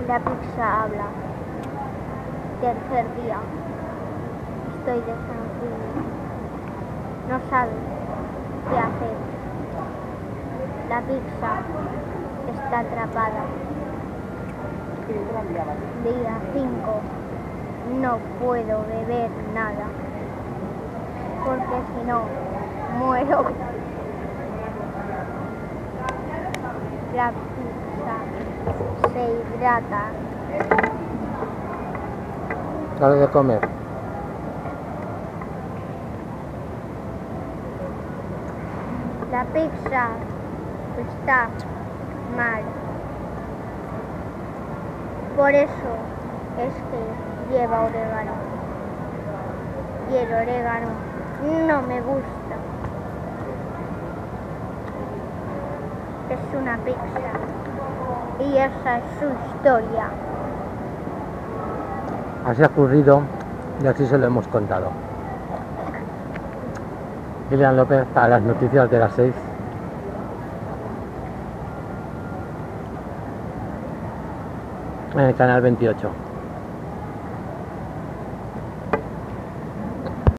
La pizza habla. Tercer día. Estoy desangrada. No sabe qué hacer. La pizza está atrapada. Día 5. No puedo beber nada. Porque si no, muero. La pizza se hidrata. Dale de comer. La pizza está mal. Por eso es que lleva orégano. Y el orégano no me gusta. Es una pizza. Y esa es su historia. Así ha ocurrido y así se lo hemos contado. Ilian López para las noticias de las 6. En el canal 28.